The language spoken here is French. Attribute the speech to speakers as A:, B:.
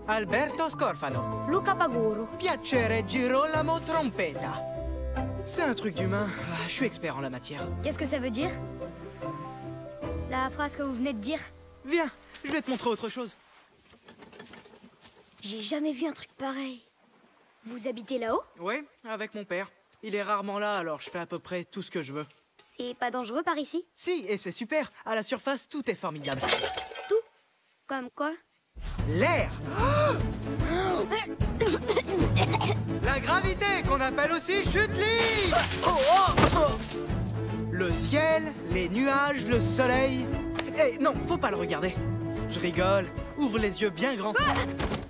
A: Alberto Scorfano.
B: Luca Paguro.
A: Piacere Girolamo Trompeta. C'est un truc d'humain. Je suis expert en la matière.
B: Qu'est-ce que ça veut dire? La phrase que vous venez de dire?
A: Viens, je vais te montrer autre chose.
B: J'ai jamais vu un truc pareil. Vous habitez là-haut?
A: Oui, avec mon père. Il est rarement là, alors je fais à peu près tout ce que je veux.
B: C'est pas dangereux par ici?
A: Si, et c'est super. À la surface, tout est formidable.
B: Tout? Comme quoi?
A: L'air. La gravité, qu'on appelle aussi chute libre. Le ciel, les nuages, le soleil. Eh non, faut pas le regarder. Je rigole. Ouvre les yeux bien grands.